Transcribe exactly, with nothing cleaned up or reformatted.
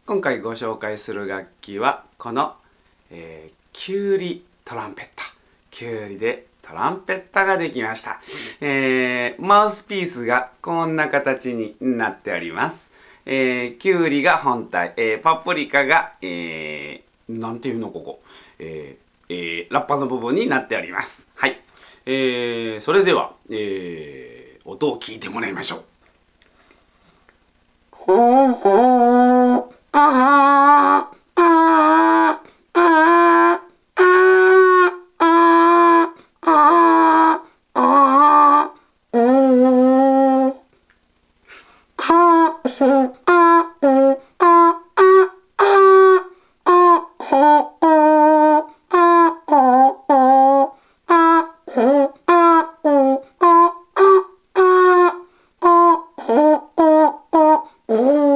今回ご紹介する楽器はこの、えー、キュウリトランペット。キュウリでトランペットができました。えー、マウスピースがこんな形になっております。えー、キュウリが本体、えー、パプリカが、えー、なんていうのここ、えーえー、ラッパの部分になっております。はい。えー、それでは、えー、音を聞いてもらいましょう。ほーほー、あー、あー、あー、あー、あー、あー、うーん、はー、ほ、あ、ほ、あ、あ、あ、あ、ほ、お、あ、ほ、お、あ、ほ、あ、お、あ、あ、あ、あ、ほ、お、お、お、